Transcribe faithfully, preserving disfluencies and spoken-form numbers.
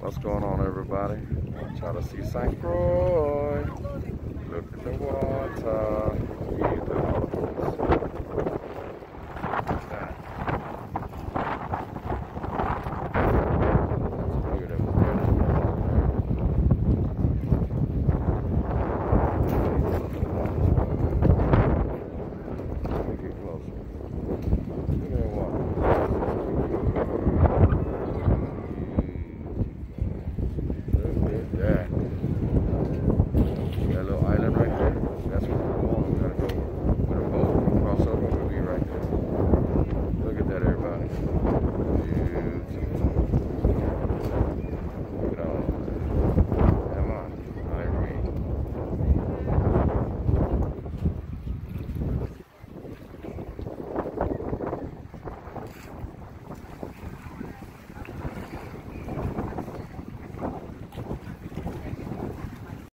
What's going on, everybody? Try to see Saint Croix. Look at the water. Yeah, the